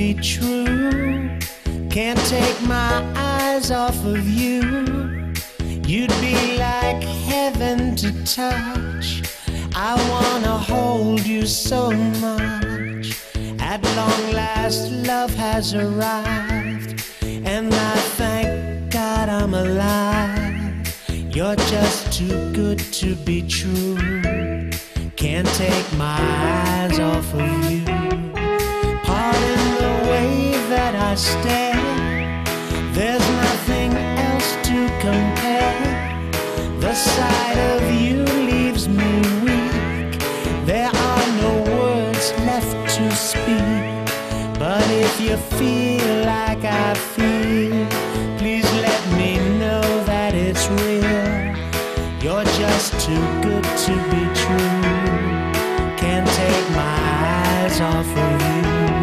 be true. Can't take my eyes off of you. You'd be like heaven to touch. I wanna hold you so much. At long last, love has arrived, and I thank God I'm alive. You're just too good to be true. Can't take my eyes off of you. Pardon the way that I stare. There's nothing else to compare. The sight of you leaves me weak. There are no words left to speak. But if you feel like I feel, please let me know that it's real. You're just too good to be true. Can't take my eyes off of you.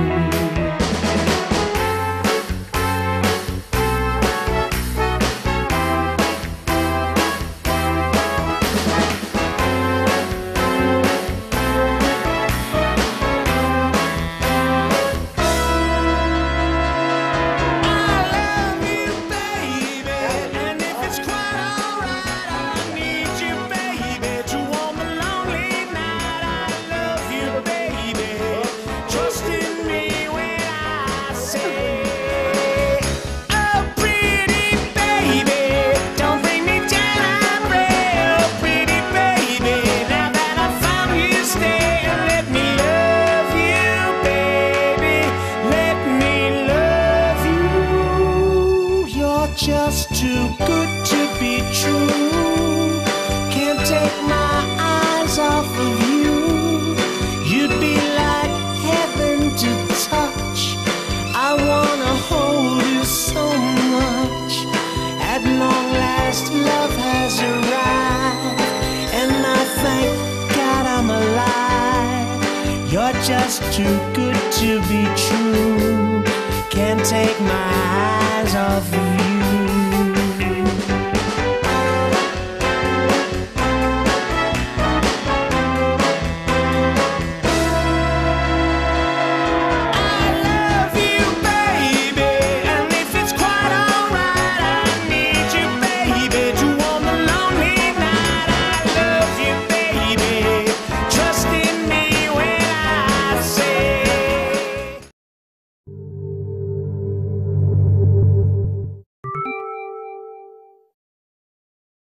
Just too good to be true. Can't take my eyes off of you. You'd be like heaven to touch. I wanna hold you so much. At long last, love has arrived, and I thank God I'm alive. You're just too good to be true. Can't take my eyes off of you.